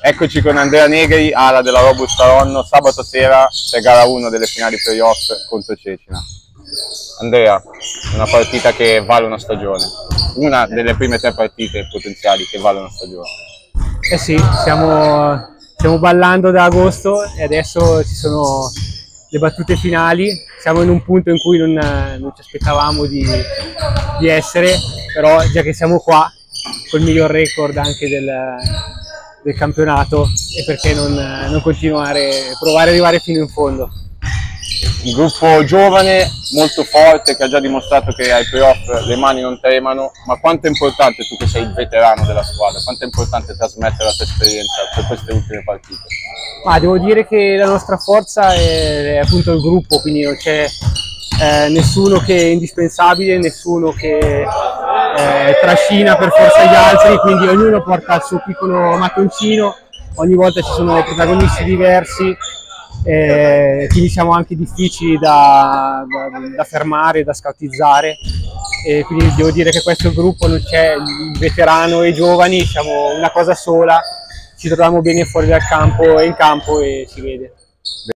Eccoci con Andrea Negri, ala della Robusta Ronno. Sabato sera c'è gara 1 delle finali playoff contro Cecina. Andrea, una partita che vale una stagione, una delle prime 3 partite potenziali che vale una stagione. Eh sì, stiamo ballando da agosto e adesso ci sono le battute finali. Siamo in un punto in cui non ci aspettavamo di essere, però già che siamo qua, col miglior record anche del campionato, e perché non continuare, provare ad arrivare fino in fondo. Un gruppo giovane, molto forte, che ha già dimostrato che ai playoff le mani non tremano, ma quanto è importante, tu che sei il veterano della squadra, quanto è importante trasmettere la tua esperienza per queste ultime partite? Ma devo dire che la nostra forza è appunto il gruppo, quindi non c'è nessuno che è indispensabile, nessuno che trascina per forza gli altri, quindi ognuno porta il suo piccolo mattoncino, ogni volta ci sono protagonisti diversi, quindi siamo anche difficili da fermare, da scautizzare, e quindi devo dire che questo gruppo non c'è il veterano e i giovani, siamo una cosa sola, ci troviamo bene fuori dal campo e in campo e si vede.